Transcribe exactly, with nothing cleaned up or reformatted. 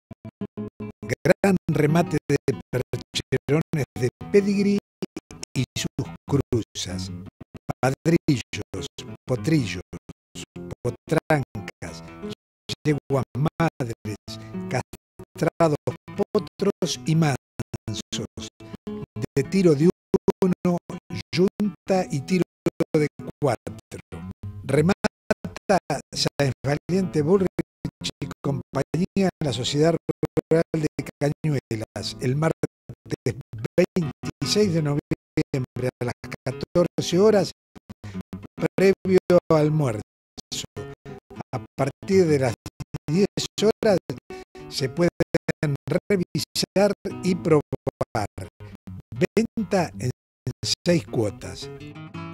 Gran remate de percherones de pedigrí y sus cruzas, padrillos, potrillos, potrancas, yeguas madres, castrados potros y mansos, de tiro de uno, yunta y tiro de cuatro. Remata Sáenz Valiente Bullrich y compañía en la Sociedad Rural de Cañuelas el martes veintiséis de noviembre a las catorce horas, previo al almuerzo. A partir de las diez horas se pueden revisar y probar. Venta en seis cuotas.